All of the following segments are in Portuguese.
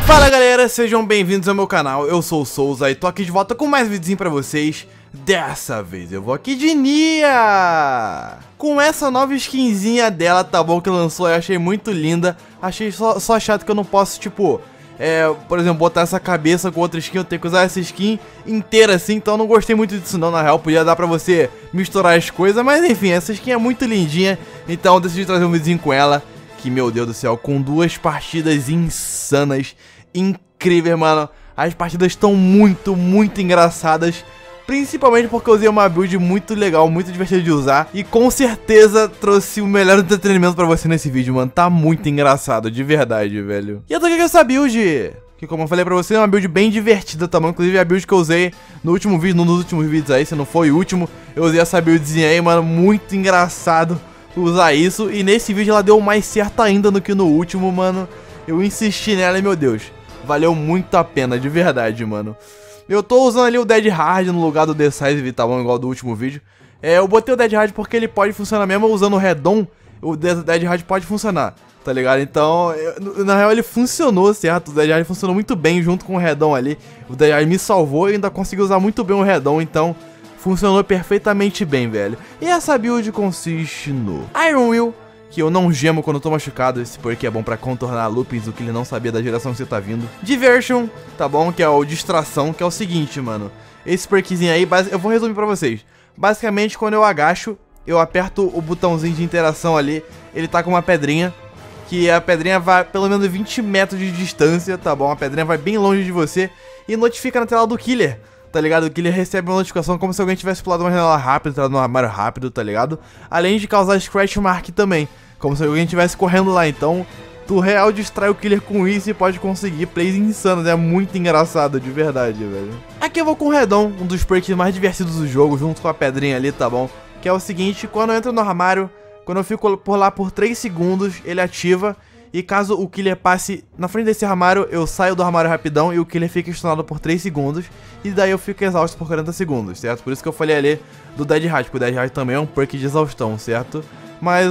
Fala galera, sejam bem-vindos ao meu canal, eu sou o Souza e tô aqui de volta com mais videozinho pra vocês. Dessa vez eu vou aqui de Nia, com essa nova skinzinha dela, tá bom, que lançou, eu achei muito linda. Achei só chato que eu não posso, tipo, por exemplo, botar essa cabeça com outra skin, eu tenho que usar essa skin inteira assim, então eu não gostei muito disso não, na real, podia dar pra você misturar as coisas, mas enfim, essa skin é muito lindinha, então eu decidi trazer um videozinho com ela, que meu Deus do céu, com duas partidas insanas, incríveis, mano, as partidas estão muito engraçadas, principalmente porque eu usei uma build muito legal, muito divertida de usar. E com certeza trouxe o melhor entretenimento pra você nesse vídeo, mano. Tá muito engraçado, de verdade, velho. E eu tô aqui com essa build, que como eu falei pra você, é uma build bem divertida, tá bom? Inclusive a build que eu usei no último vídeo, num dos últimos vídeos aí, se não foi o último, eu usei essa buildzinha aí, mano. Muito engraçado usar isso. E nesse vídeo ela deu mais certo ainda do que no último, mano. Eu insisti nela e, meu Deus, valeu muito a pena, de verdade, mano. Eu tô usando ali o Dead Hard no lugar do Decisive, tá bom? Igual do último vídeo. Eu botei o Dead Hard porque ele pode funcionar mesmo usando o Redon. O Dead Hard pode funcionar, tá ligado? Então, na real ele funcionou, certo? O Dead Hard funcionou muito bem junto com o Redon ali. O Dead Hard me salvou e ainda consegui usar muito bem o Redon, então funcionou perfeitamente bem, velho. E essa build consiste no Iron Will, que eu não gemo quando eu tô machucado, esse porque é bom pra contornar loopings, o que ele não sabia da direção que você tá vindo. Diversion, tá bom? Que é o distração, que é o seguinte, mano. Esse perkzinho aí, eu vou resumir pra vocês. Basicamente, quando eu agacho, eu aperto o botãozinho de interação ali, ele tá com uma pedrinha, que a pedrinha vai pelo menos 20 metros de distância, tá bom? A pedrinha vai bem longe de você e notifica na tela do killer, tá ligado? O killer recebe uma notificação como se alguém tivesse pulado uma janela rápida, entrado no armário rápido, tá ligado? Além de causar scratch mark também, como se alguém estivesse correndo lá. Então, tu real distrai o killer com isso e pode conseguir plays insanos. É muito engraçado, de verdade, velho. Aqui eu vou com o Redon, um dos perks mais divertidos do jogo, junto com a pedrinha ali, tá bom? Que é o seguinte, quando eu entro no armário, quando eu fico por lá por 3 segundos, ele ativa. E caso o killer passe na frente desse armário, eu saio do armário rapidão e o killer fica stunado por 3 segundos. E daí eu fico exausto por 40 segundos, certo? Por isso que eu falei ali do Dead Hard, porque o Dead Hard também é um perk de exaustão, certo? Mas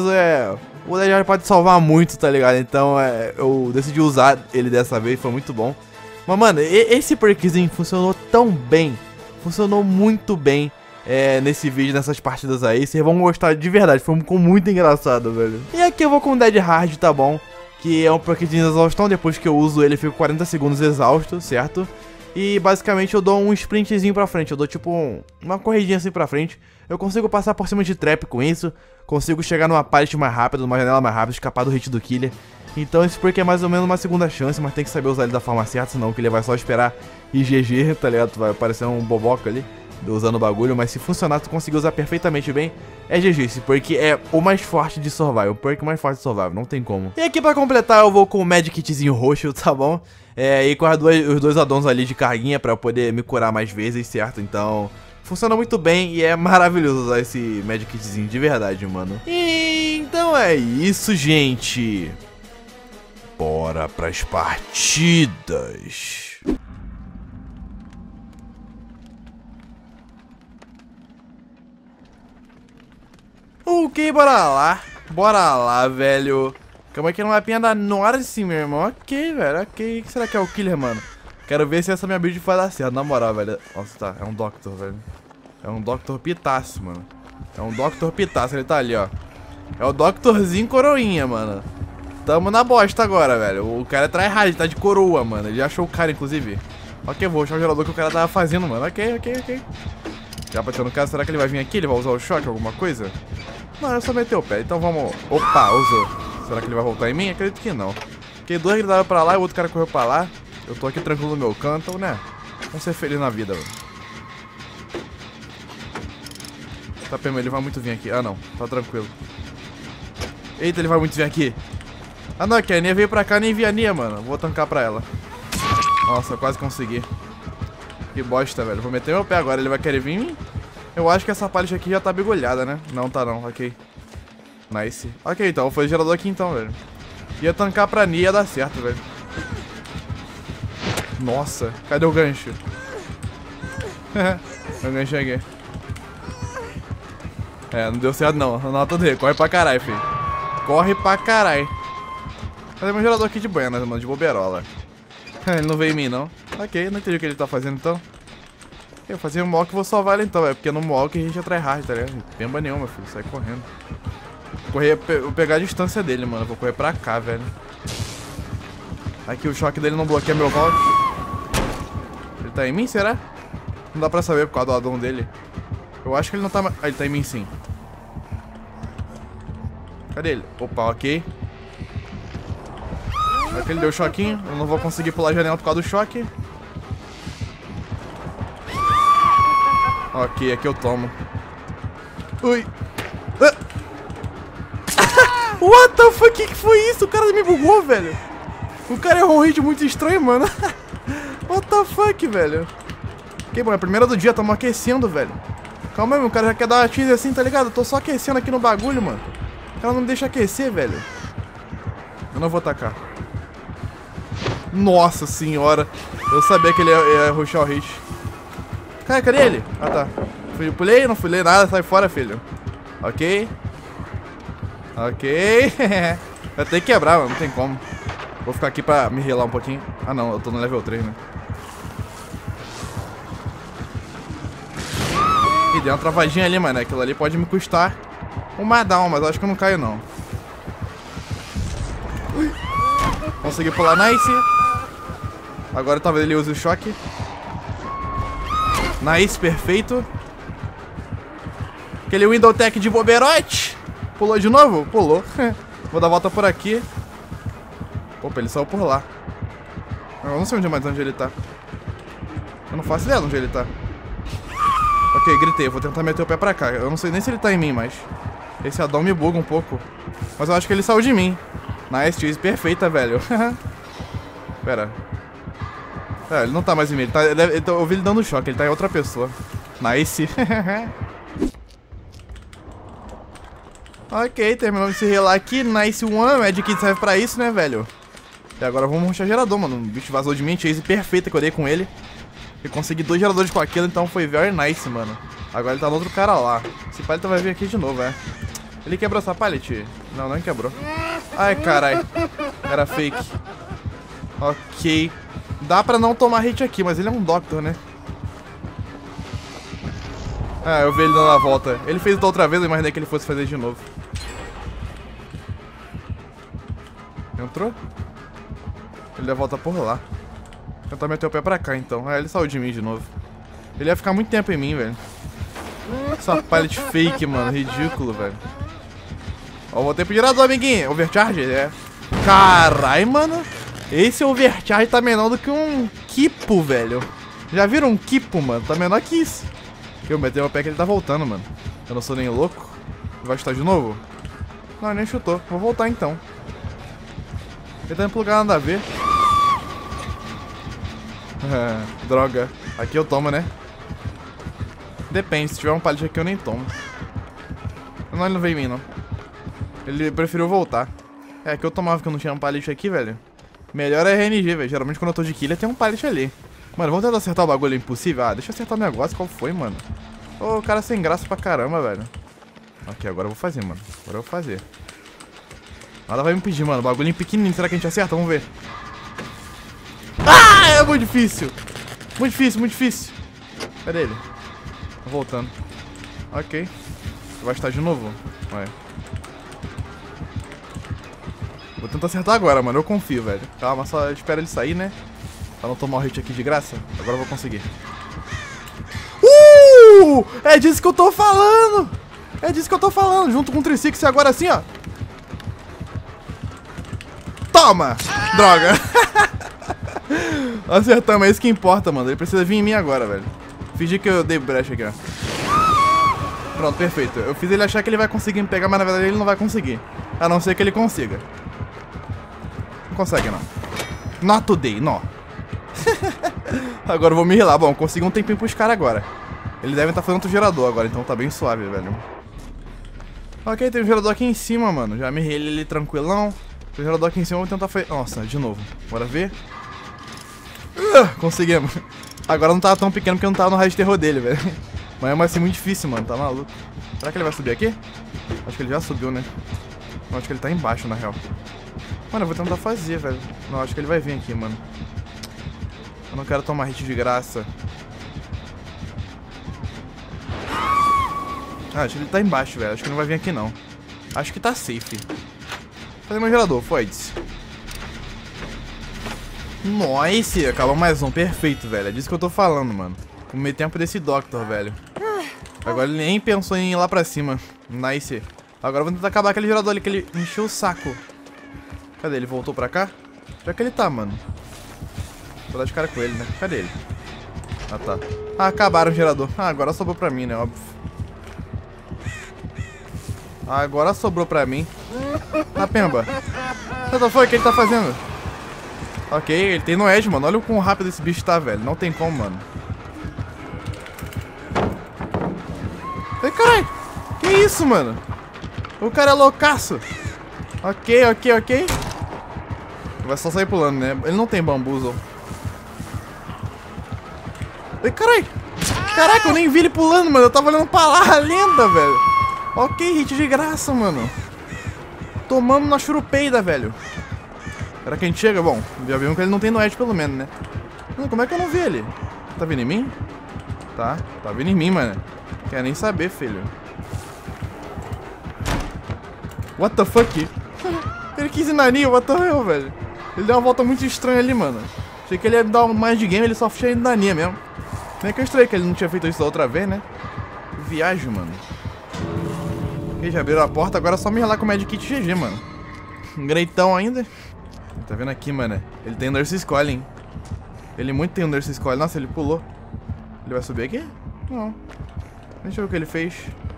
o Dead Hard pode salvar muito, tá ligado? Então eu decidi usar ele dessa vez, foi muito bom. Mas mano, esse perkzinho funcionou tão bem, funcionou muito bem nesse vídeo, nessas partidas aí. Vocês vão gostar de verdade, ficou muito engraçado, velho. E aqui eu vou com o Dead Hard, tá bom? Que é um perkzinho de exaustão, depois que eu uso ele eu fico 40 segundos exausto, certo? E basicamente eu dou um sprintzinho pra frente, eu dou tipo uma corridinha assim pra frente. Eu consigo passar por cima de trap com isso, consigo chegar numa pallet mais rápido, numa janela mais rápida, escapar do hit do killer. Então esse perk é mais ou menos uma segunda chance, mas tem que saber usar ele da forma certa, senão o killer vai só esperar e GG, tá ligado? Tu vai aparecer um boboca ali, usando o bagulho, mas se funcionar, tu conseguir usar perfeitamente bem, é GG. Esse perk é o mais forte de survival, o perk mais forte de survival, não tem como. E aqui pra completar eu vou com o Magic Kitzinho roxo, tá bom? E com os dois addons ali de carguinha pra eu poder me curar mais vezes, certo? Então funciona muito bem e é maravilhoso usar esse Magic Kitzinho de verdade, mano. E então é isso, gente. Bora pras partidas. Ok, bora lá, velho. Calma aí que não vai pinhar da Norse, meu irmão. Ok, velho, ok. O que será que é o killer, mano? Quero ver se essa minha build vai dar certo, na moral, velho. Nossa, tá, é um Doctor, velho. É um Doctor Pitaço, mano. É um Doctor Pitaço, ele tá ali, ó. É o Doctorzinho coroinha, mano. Tamo na bosta agora, velho. O cara é tryhard, ele tá de coroa, mano. Ele achou o cara, inclusive. Ok, vou achar o gerador que o cara tava fazendo, mano. Ok. Já bateu no cara, será que ele vai vir aqui? Ele vai usar o choque, alguma coisa? Não, eu só meteu o pé, então vamos... Opa, usou. Será que ele vai voltar em mim? Acredito que não. Porque dois gritaram pra lá e o outro cara correu pra lá. Eu tô aqui tranquilo no meu canto, né? Vamos ser felizes na vida, velho. Tá, Pema, ele vai muito vir aqui. Ah, não. Tá tranquilo. Eita, ele vai muito vir aqui. Ah, não, é que a Nia veio pra cá, nem vi a Nia, mano. Vou tancar pra ela. Nossa, eu quase consegui. Que bosta, velho. Vou meter meu pé agora. Ele vai querer vir em mim? Eu acho que essa pallet aqui já tá bigolhada, né? Não, tá não. Ok. Nice. Ok, então. Foi o gerador aqui, então, velho. Ia tancar pra Nia, ia dar certo, velho. Nossa. Cadê o gancho? Eu gancho aqui. Não deu certo, não. Não, tudo aí. Corre pra caralho, filho. Corre pra caralho. Cadê meu gerador aqui de buenas, mano? De boberola. Ele não veio em mim, não. Ok, não entendi o que ele tá fazendo, então. Eu fazer um walk e vou salvar ele, então. É porque no walk a gente é tryhard, tá ligado? Pemba nenhuma, filho. Sai correndo. Vou pegar a distância dele, mano. Vou correr pra cá, velho. Aqui o choque dele não bloqueia meu vault. Ele tá em mim, será? Não dá pra saber por causa do addon dele. Eu acho que ele não tá... Ah, ele tá em mim, sim. Cadê ele? Opa, ok. Aqui ele deu choquinho. Eu não vou conseguir pular a janela por causa do choque. Ok, aqui eu tomo. Ui. Ah. What the fuck? Que foi isso? O cara me bugou, velho. O cara errou um hit muito estranho, mano. What the fuck, velho? Ok, bom, é a primeira do dia. Tamo aquecendo, velho. Calma aí, meu cara já quer dar uma tease assim, tá ligado? Eu tô só aquecendo aqui no bagulho, mano. O cara não me deixa aquecer, velho. Eu não vou atacar. Nossa senhora. Eu sabia que ele ia rushar o hit. Cara, cadê ele? Ah, tá. Pulei, não pulei nada. Sai fora, filho. Ok. Ok. Vai ter que quebrar, mano. Não tem como. Vou ficar aqui pra me relar um pouquinho. Ah, não. Eu tô no level 3, né? Ih, deu uma travadinha ali, mano. Aquilo ali pode me custar uma down, mas eu acho que eu não caio, não. Ui. Consegui pular, nice. Agora talvez ele use o choque. Nice, perfeito. Aquele window tech de boberote. Pulou de novo? Pulou. Vou dar a volta por aqui. Opa, ele saiu por lá. Eu não sei onde ele tá. Eu não faço ideia de onde ele tá. Ok, gritei. Vou tentar meter o pé pra cá. Eu não sei nem se ele tá em mim, mas... Esse addon me buga um pouco. Mas eu acho que ele saiu de mim. Nice, cheese perfeita, velho. Pera. É, ele não tá mais em mim. Eu ouvi ele dando choque. Ele tá em outra pessoa. Nice. Ok, terminamos de se relar aqui. Nice one. Magic Kit serve pra isso, né, velho? E agora vamos rushar gerador, mano. O bicho vazou de mim. Chase perfeita que eu dei com ele. E consegui 2 geradores com aquilo, então foi very nice, mano. Agora ele tá no outro cara lá. Esse pallet vai vir aqui de novo, é. Ele quebrou essa pallet? Não, não quebrou. Ai, carai. Era fake. Ok. Dá pra não tomar hit aqui, mas ele é um doctor, né? Ah, eu vi ele dando a volta. Ele fez da outra vez, eu imaginei que ele fosse fazer de novo. Entrou? Ele deu a volta por lá. Vou tentar meter o pé pra cá, então. Ah, ele saiu de mim de novo. Ele ia ficar muito tempo em mim, velho. Essa pallet fake, mano. Ridículo, velho. Ó, voltei pro gerador, amiguinho. Overcharge? É. Carai, mano. Esse overcharge tá menor do que um Kipo, velho. Já viram um Kipo, mano? Tá menor que isso. Eu meti o pé que ele tá voltando, mano. Eu não sou nem louco. Vai chutar de novo? Não, ele nem chutou. Vou voltar, então. Ele tá indo pro lugar nada a ver. Droga. Aqui eu tomo, né? Depende. Se tiver um pallet aqui, eu nem tomo. Não, ele não veio em mim, não. Ele preferiu voltar. É, aqui eu tomava que eu não tinha um pallet aqui, velho. Melhor é RNG, velho. Geralmente quando eu tô de killer tem um pallet ali. Mano, vamos tentar acertar o bagulho impossível? Ah, deixa eu acertar o negócio. Qual foi, mano? Ô, o cara sem graça pra caramba, velho. Ok, agora eu vou fazer, mano. Agora eu vou fazer. Nada vai me impedir, mano. Bagulhinho pequenininho. Será que a gente acerta? Vamos ver. Ah, é muito difícil. Muito difícil, muito difícil. Cadê ele? Tô voltando. Ok. Vai estar de novo? Vai. Vou tentar acertar agora, mano. Eu confio, velho. Calma, só espera ele sair, né? Pra não tomar o hit aqui de graça. Agora eu vou conseguir. É disso que eu tô falando! É disso que eu tô falando. Junto com o 360 agora assim, ó. Toma! Droga! Acertamos, é isso que importa, mano. Ele precisa vir em mim agora, velho. Fingi que eu dei brecha aqui, ó. Pronto, perfeito. Eu fiz ele achar que ele vai conseguir me pegar, mas na verdade ele não vai conseguir. A não ser que ele consiga. Não consegue, não. Not today, não. Agora eu vou me rilar. Bom, consegui um tempinho pros caras agora. Eles devem estar fazendo outro gerador agora, então tá bem suave, velho. Ok, tem um gerador aqui em cima, mano. Já me rilei ele tranquilão. Tem um gerador aqui em cima, vou tentar fazer... Nossa, de novo. Bora ver. Conseguimos. Agora não tava tão pequeno porque eu não tava no raio de terror dele, velho. Mas é assim muito difícil, mano. Tá maluco. Será que ele vai subir aqui? Acho que ele já subiu, né? Não, acho que ele tá embaixo, na real. Mano, eu vou tentar fazer, velho. Não, acho que ele vai vir aqui, mano. Eu não quero tomar hit de graça. Ah, acho que ele tá embaixo, velho. Acho que não vai vir aqui, não. Acho que tá safe. Fazer meu gerador, foi-se. Nice! Acabou mais um. Perfeito, velho. É disso que eu tô falando, mano. Comer tempo desse Doctor, velho. Agora ele nem pensou em ir lá pra cima. Nice. Agora eu vou tentar acabar aquele gerador ali que ele encheu o saco. Cadê ele? Voltou pra cá? Já que ele tá, mano. Vou dar de cara com ele, né? Cadê ele? Ah, tá. Ah, acabaram o gerador. Ah, agora sobrou pra mim, né? Óbvio. Agora sobrou pra mim. Ah, Pemba. O que foi? O que ele tá fazendo? Ok, ele tem no edge, mano. Olha o quão rápido esse bicho tá, velho. Não tem como, mano. Ai, caralho. Que isso, mano? O cara é loucaço. Ok, ok, ok. Vai só sair pulando, né? Ele não tem bambuzo. Ai, caralho. Caraca, eu nem vi ele pulando, mano. Eu tava olhando pra lá, a lenda, velho. Ok, hit de graça, mano. Tomamos na churupeida, velho. Será que a gente chega? Bom, já vimos que ele não tem no edge pelo menos, né? Como é que eu não vi ele? Tá vindo em mim? Tá vindo em mim, mano. Quer nem saber, filho. What the fuck? Ele quis ir na Neo, what the hell, velho? Ele deu uma volta muito estranha ali, mano. Achei que ele ia dar mais de game, ele só tinha ido na Neo mesmo. Nem que eu estranhei que ele não tinha feito isso da outra vez, né? Viagem, mano. Ok, já abriram a porta, agora é só me relar com o Medkit GG, mano. Um greitão ainda. Tá vendo aqui, mano? Ele tem Nurse Skull, hein? Ele muito tem um Nurse Skull. Nossa, ele pulou. Ele vai subir aqui? Não. Deixa eu ver o que ele fez.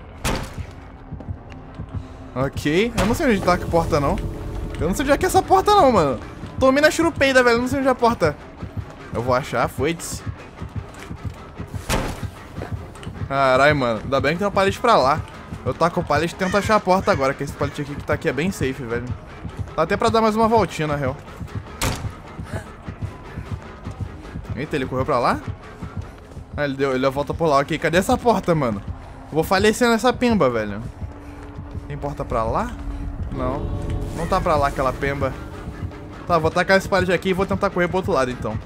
Ok. Eu não sei onde tá a porta, não. Eu não sei onde é que é essa porta, não, mano. Tomei na churupeida, velho. Eu não sei onde é a porta. Eu vou achar. Foi-se. Caralho, mano. Ainda bem que tem um pallet pra lá. Eu taco o pallet e tento achar a porta agora. Que esse pallet aqui que tá aqui é bem safe, velho. Dá até pra dar mais uma voltinha, na real. Eita, ele correu pra lá? Ah, ele deu a volta por lá. Ok, cadê essa porta, mano? Eu vou falecer nessa pemba, velho. Tem porta pra lá? Não. Não tá pra lá aquela pemba. Tá, vou tacar esse pallet aqui e vou tentar correr pro outro lado, então.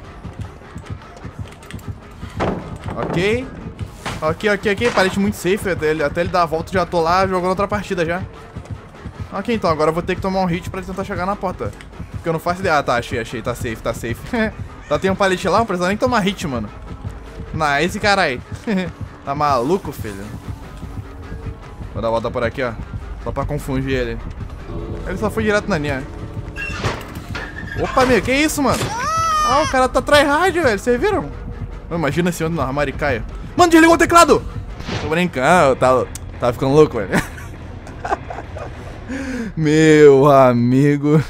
Ok. Ok. Pallet muito safe. Até ele dar a volta, já tô lá jogando outra partida já. Ok, então agora eu vou ter que tomar um hit pra tentar chegar na porta. Porque eu não faço ideia. Ah, tá, achei. Tá safe. Tá, tem um pallet lá, não precisa nem tomar hit, mano. Nice, carai. Tá maluco, filho? Vou dar a volta por aqui, ó. Só pra confundir ele. Ele só foi direto na linha. Opa, meu, que isso, mano? Ah, o cara tá tryhard, velho. Vocês viram? Imagina se eu ando no armário e caio. Mano, desligou o teclado! Tô brincando, tá ficando louco, velho. Meu amigo.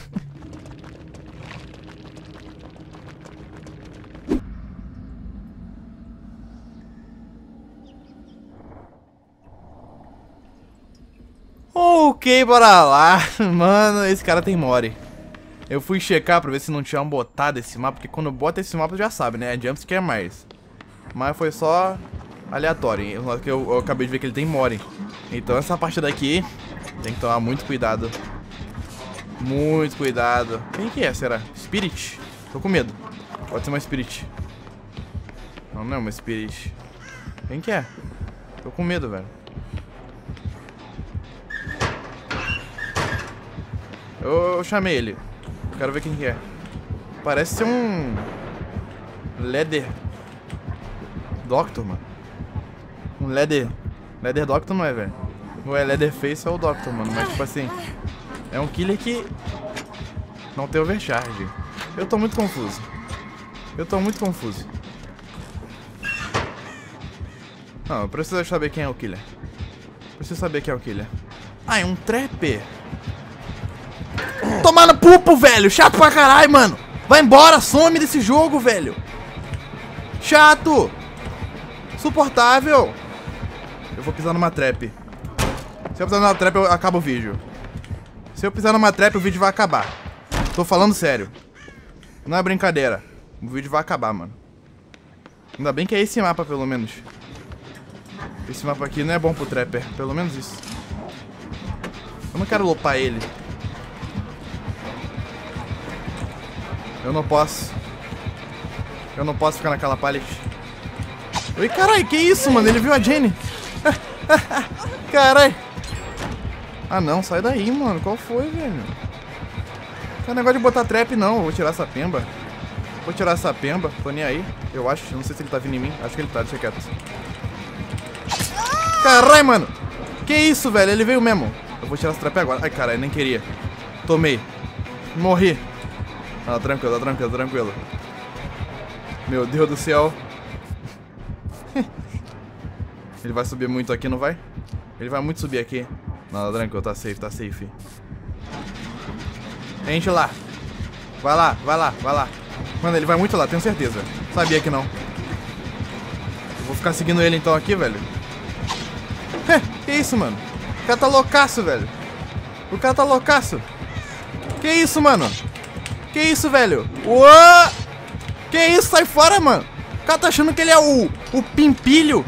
Ok, bora lá. Mano, esse cara tem Mori. Eu fui checar pra ver se não tinham botado esse mapa, porque quando bota esse mapa já sabe, né? É jumpscare mais. Mas foi só aleatório. Eu acabei de ver que ele tem Mori. Então essa parte daqui tem que tomar muito cuidado. Muito cuidado. Quem que é, será? Spirit? Tô com medo. Pode ser uma Spirit. Não é uma Spirit. Quem que é? Tô com medo, velho. Eu chamei ele. Quero ver quem que é. Parece ser um Leather Doctor, mano. Um Leather Doctor não é, velho. Ou é Leatherface ou é o Doctor, mano. Mas tipo assim, é um killer que não tem overcharge. Eu tô muito confuso. Não, eu preciso saber quem é o killer. Ah, é um trapper. Tomar no pupo, velho. Chato pra caralho, mano. Vai embora, some desse jogo, velho. Chato. Suportável. Eu vou pisar numa trap. Se eu pisar numa trap, acaba o vídeo. Se eu pisar numa trap, o vídeo vai acabar. Tô falando sério. Não é brincadeira. O vídeo vai acabar, mano. Ainda bem que é esse mapa, pelo menos. Esse mapa aqui não é bom pro trapper. Pelo menos isso. Eu não quero lopar ele. Eu não posso. Eu não posso ficar naquela pallet. Oi, caralho, que isso, mano? Ele viu a Jenny. Caralho. Ah, não, sai daí, mano. Qual foi, velho? Não tem negócio de botar trap, não. Eu vou tirar essa pemba. Vou tirar essa pemba. Tô nem aí. Eu acho. Não sei se ele tá vindo em mim. Acho que ele tá. Deixa quieto. Caralho, mano. Que isso, velho? Ele veio mesmo. Eu vou tirar essa trap agora. Ai, caralho, nem queria. Tomei. Morri. Ah, tranquilo, tranquilo, tranquilo. Meu Deus do céu. Ele vai subir muito aqui, não vai? Ele vai muito subir aqui. Não, tranquilo, tá safe, tá safe. Enche lá. Vai lá, vai lá, vai lá. Mano, ele vai muito lá, tenho certeza. Sabia que não. Eu vou ficar seguindo ele então aqui, velho. Que isso, mano? O cara tá loucaço, velho. O cara tá loucaço. Que isso, mano? Que isso, velho? Uou! Que isso? Sai fora, mano. O cara tá achando que ele é o pimpilho.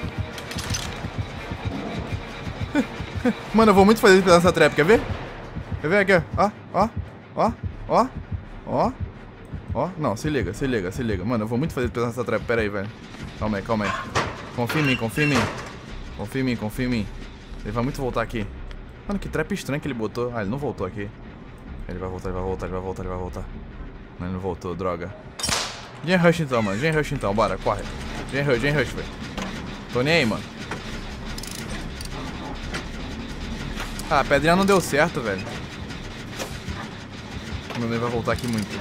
Mano, eu vou muito fazer isso nessa trap, quer ver? Quer ver aqui, ó? Ó, ó, ó, ó, ó. Não, se liga, se liga, se liga. Mano, eu vou muito fazer isso nessa trap, pera aí, velho. Calma aí, calma aí. Confia em mim, confia em mim. Confia em mim, confia em mim. Ele vai muito voltar aqui. Mano, que trap estranho que ele botou. Ah, ele não voltou aqui. Ele vai voltar, ele vai voltar, ele vai voltar, ele vai voltar. Não, ele não voltou, droga. Gen Rush então, mano. Gen Rush então, bora, corre. Gen Rush, velho. Tô nem aí, mano. Ah, a pedrinha não deu certo, velho. Meu Deus, vai voltar aqui muito.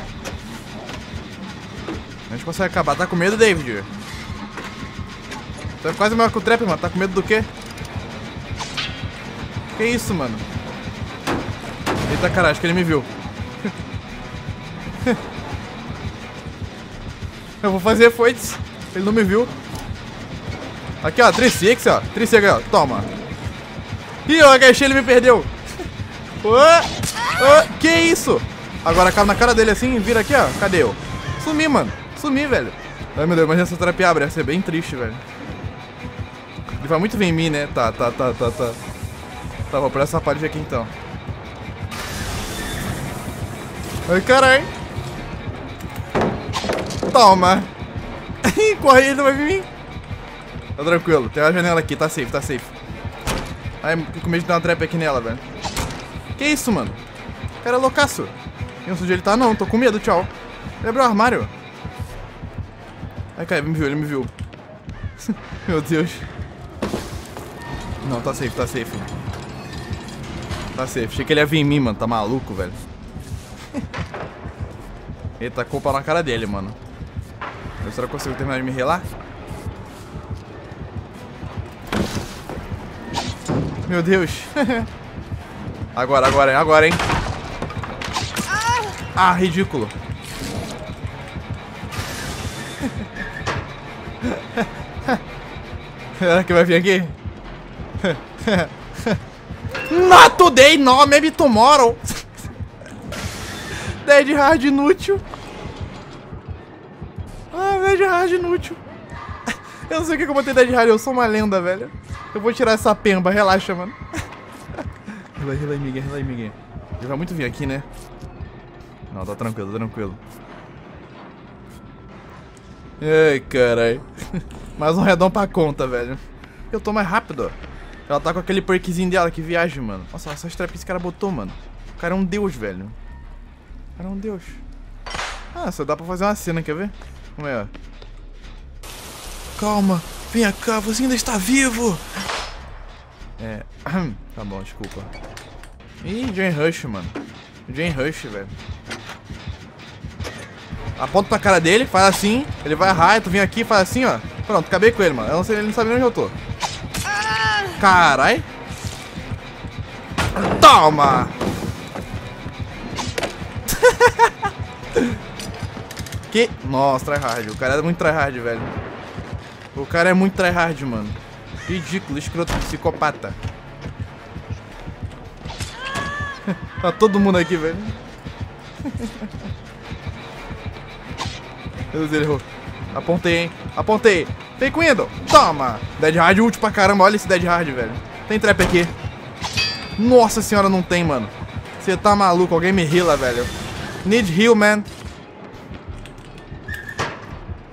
A gente consegue acabar. Tá com medo, David? Tá quase maior que o trap, mano. Tá com medo do quê? Que isso, mano? Eita, caralho, acho que ele me viu. Eu vou fazer foites. Ele não me viu. Aqui, ó, 3-6, ó. 3-6, ó. Toma. Ih, eu agachei, ele me perdeu. Que isso? Agora cai na cara dele assim, vira aqui, ó. Cadê eu? Sumi, mano. Sumi, velho. Ai, meu Deus, mas essa trap abre. Ia ser bem triste, velho. Ele vai muito vir em mim, né? Tá. Tá, vou por essa parte aqui então. Ai, caralho. Toma. Corre, ele não vai vir em mim. Tá tranquilo, tem uma janela aqui, tá safe, tá safe. Ai, tô com medo de dar uma trap aqui nela, velho. Que isso, mano? O cara é loucaço. Eu não sei onde ele tá, não, tô com medo, tchau. Ele abriu o armário. Ai, cara, ele me viu, ele me viu. Meu Deus. Não, tá safe, tá safe. Tá safe, achei que ele ia vir em mim, mano, tá maluco, velho. Ele tacou o pau na cara dele, mano. Será que eu consigo terminar de me relar? Meu Deus. Agora, hein. Ah, ridículo. Será que vai vir aqui? Not today, no, maybe tomorrow. Dead hard inútil. Ah, Dead hard inútil. Eu não sei o que eu botei Dead hard, eu sou uma lenda, velho. Eu vou tirar essa pemba, relaxa, mano. Relaxa aí, Miguel, relaxa aí, Miguel. Ele vai muito vir aqui, né? Não, tá tranquilo, tá tranquilo. Ai, carai. Mais um redão pra conta, velho. Eu tô mais rápido, ó. Ela tá com aquele perkzinho dela, que viagem, mano. Nossa, essa strap que esse cara botou, mano. O cara é um deus, velho. O cara é um deus. Ah, só dá pra fazer uma cena, quer ver? Como é, ó. Calma, venha cá, você ainda está vivo. É, tá bom, desculpa. Ih, Gen Rush, mano. Gen Rush, velho. Aponta pra cara dele, faz assim. Ele vai errar, tu vem aqui, faz assim, ó. Pronto, acabei com ele, mano. Eu não sei, ele não sabe nem onde eu tô. Carai. Toma. Que... Nossa, tryhard. O cara é muito tryhard, velho. O cara é muito tryhard, mano. Ridículo, escroto, psicopata. Tá todo mundo aqui, velho. Meu Deus, ele errou. Apontei, hein? Apontei. Fake window. Toma. Dead hard útil pra caramba. Olha esse dead hard, velho. Tem trap aqui. Nossa senhora, não tem, mano. Você tá maluco. Alguém me heala, velho. Need heal, man.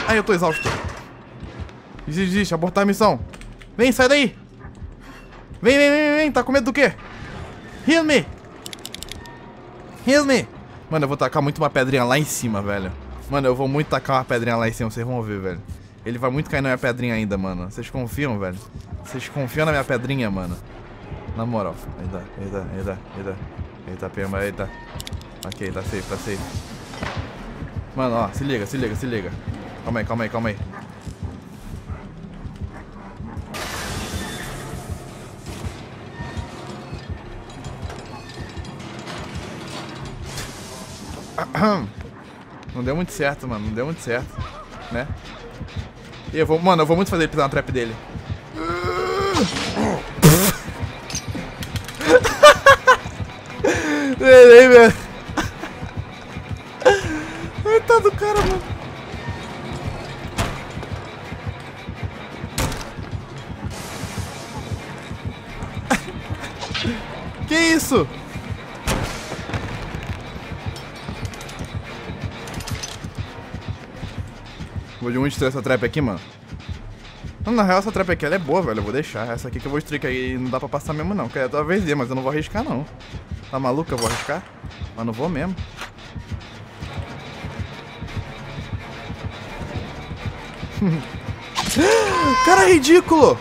Ai, eu tô exausto. Desiste, abortar a missão. Vem, sai daí. Vem. Tá com medo do quê? Heal me. Heal me. Mano, eu vou tacar muito uma pedrinha lá em cima, velho. Mano, eu vou muito tacar uma pedrinha lá em cima, vocês vão ver, velho. Ele vai muito cair na minha pedrinha ainda, mano. Vocês confiam, velho? Vocês confiam na minha pedrinha, mano? Na moral. Eita, pema, eita. Ok, tá safe. Mano, ó, se liga. Calma aí. Não deu muito certo, mano. Né? E eu vou muito fazer ele pisar na trap dele. Velho. Coitado do cara, mano. Que isso? Vou de muito destruir essa trap aqui, mano. Não, na real, essa trap aqui ela é boa, velho. Eu vou deixar. Essa aqui que eu vou destruir, que aí não dá pra passar mesmo, não. Que é talvez dê, mas eu não vou arriscar, não. Tá maluco? Eu vou arriscar? Mas não vou mesmo. Cara ridículo!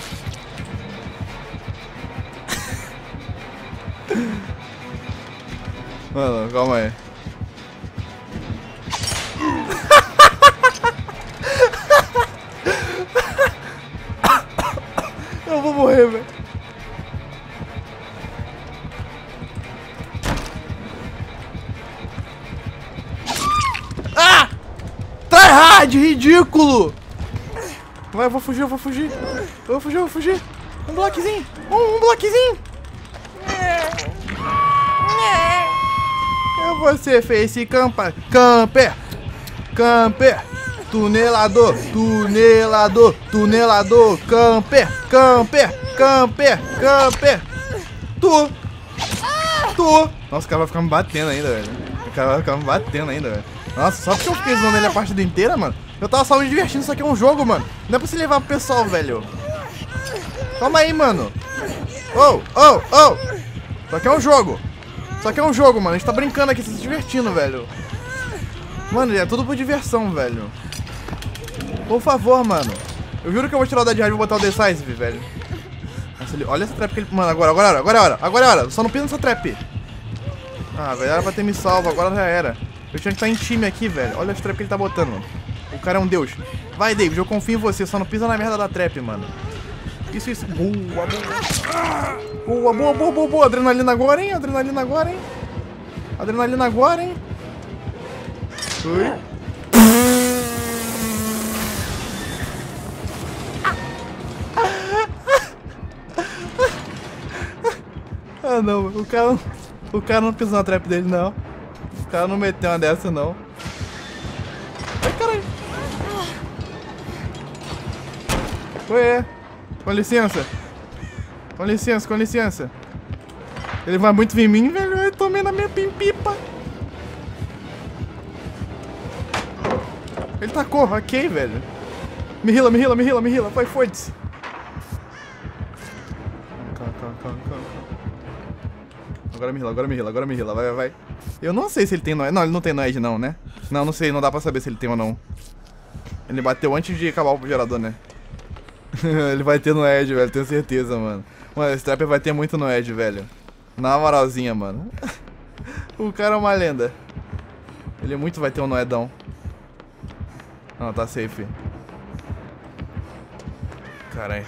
Mano, calma aí. Eu vou morrer, velho. Ah! Tryhard, ridículo! Vai, eu vou fugir. Um bloquezinho. Um bloquezinho. Eu vou ser face camper. Tunelador. Camper. Tu. Nossa, o cara vai ficar me batendo ainda, velho. Nossa, só porque eu fiquei zoando ele a partida inteira, mano. Eu tava só me divertindo, isso aqui é um jogo, mano. Não é pra se levar pro pessoal, velho. Calma aí, mano. Oh. Isso aqui é um jogo, mano. A gente tá brincando aqui, tá se divertindo, velho. Mano, é tudo por diversão, velho. Por favor, mano. Eu juro que eu vou tirar o Dead Hard e vou botar o Decisive, velho. Nossa, olha essa trap que ele... Mano, agora é hora. Só não pisa nessa trap. Ah, velho, era pra ter me salvo, agora já era. Eu tinha que estar em time aqui, velho. Olha as trap que ele tá botando, mano. O cara é um deus. Vai, David, eu confio em você. Só não pisa na merda da trap, mano. Isso. Boa. Adrenalina agora, hein? Oi. Ah, não. O cara não pisou na trap dele, não. O cara não meteu uma dessa, não. Ai, caralho. Ué. Com licença. Ele vai muito vir em mim, velho. Eu tomei na minha pimpipa. Ele tacou, ok, velho. Me heala. Vai, foda-se. Calma. Agora me heala. Vai. Eu não sei se ele tem Noed. Não, ele não tem Noed, não, né? Não sei. Não dá pra saber se ele tem ou não. Ele bateu antes de acabar o gerador, né? Ele vai ter Noed, velho. Tenho certeza, mano. Mano, esse trapper vai ter muito Noed, velho. Na moralzinha, mano. O cara é uma lenda. Ele muito vai ter um Noedão. Não, tá safe. Caralho.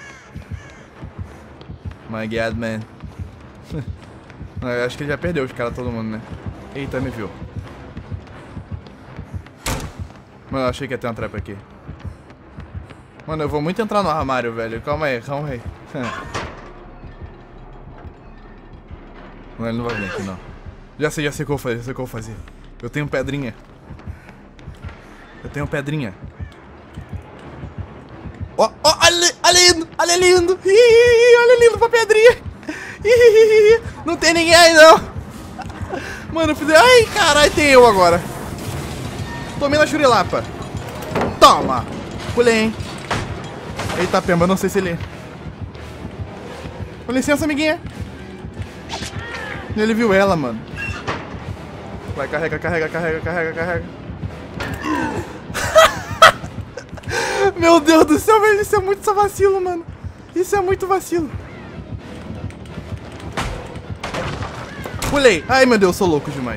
My God, man. Eu acho que ele já perdeu os caras, todo mundo, né? Eita, me viu. Mano, eu achei que ia ter uma trap aqui. Mano, eu vou muito entrar no armário, velho. Calma aí. Não, ele não vai vir aqui, não. Já sei o que eu vou fazer. Eu tenho pedrinha. Ó, olha lindo. Olha lindo pra pedrinha. Não tem ninguém aí, não. Mano, eu fiz... Ai, caralho, tem eu agora. Tomei na churilapa. Toma! Pulei, hein? Eita, pemba, não sei se ele... Com licença, amiguinha. Ele viu ela, mano. Vai, carrega, carrega, carrega, carrega, carrega. Meu Deus do céu, velho. Isso é muito vacilo, mano. Isso é muito vacilo. Pulei. Ai, meu Deus, eu sou louco demais.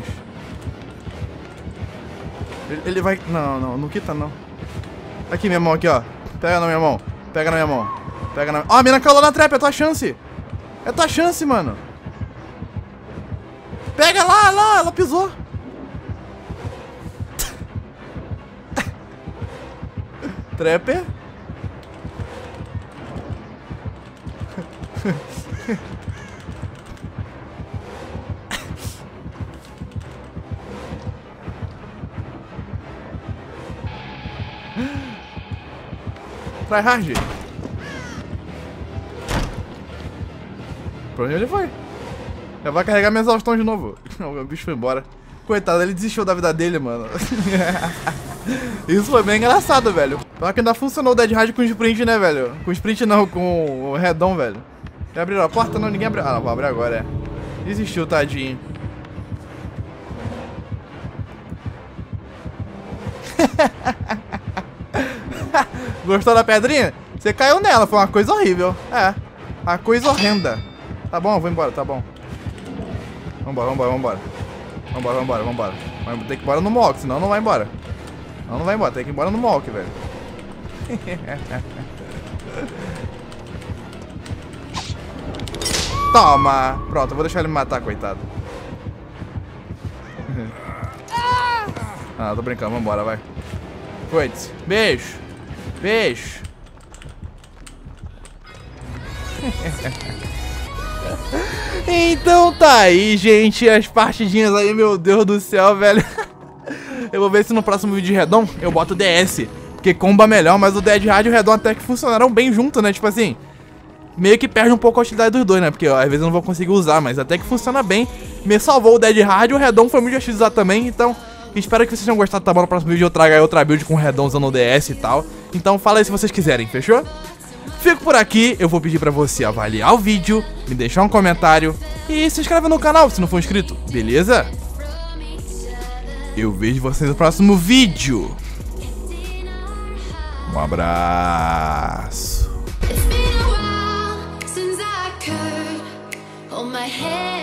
Ele vai... Não, não quita, não. Aqui, minha mão, aqui, ó. Pega na minha mão. Pega na minha mão. Pega na... Ó, a mina calou na trap. É tua chance. É tua chance, mano. Pega lá, ela pisou. Trapper. Try hard. Pra onde ele foi? Já vai carregar minha exaustão de novo. O bicho foi embora. Coitado, ele desistiu da vida dele, mano. Isso foi bem engraçado, velho. Pior que ainda funcionou o Dead Hard com sprint, né, velho? Com sprint não, com o redão, velho. Já abriram a porta? Não, ninguém abriu. Ah, vou abrir agora, é. Desistiu, tadinho. Gostou da pedrinha? Você caiu nela, foi uma coisa horrível. É, uma coisa horrenda. Tá bom, eu vou embora, tá bom. Vambora. Vamos ter que ir embora no Mohawk, senão não vai embora. Não vai embora, tem que ir embora no Mohawk, velho. Toma! Pronto, eu vou deixar ele me matar, coitado. Ah, tô brincando, vambora, vai. Coites. Beijo. Beijo. Então tá aí, gente, as partidinhas aí, meu Deus do céu, velho. Eu vou ver se no próximo vídeo de Redon eu boto o DS, porque comba melhor, mas o Dead Hard e o Redon até que funcionaram bem junto, né, tipo assim, meio que perde um pouco a utilidade dos dois, né, porque ó, às vezes eu não vou conseguir usar, mas até que funciona bem. Me salvou o Dead Hard e o Redon foi muito difícil de usar também, então espero que vocês tenham gostado, tá bom? No próximo vídeo eu trago aí outra build com o Redon usando o DS e tal, então fala aí se vocês quiserem, fechou? Fico por aqui, eu vou pedir pra você avaliar o vídeo, me deixar um comentário e se inscreve no canal se não for inscrito, beleza? Eu vejo vocês no próximo vídeo. Um abraço.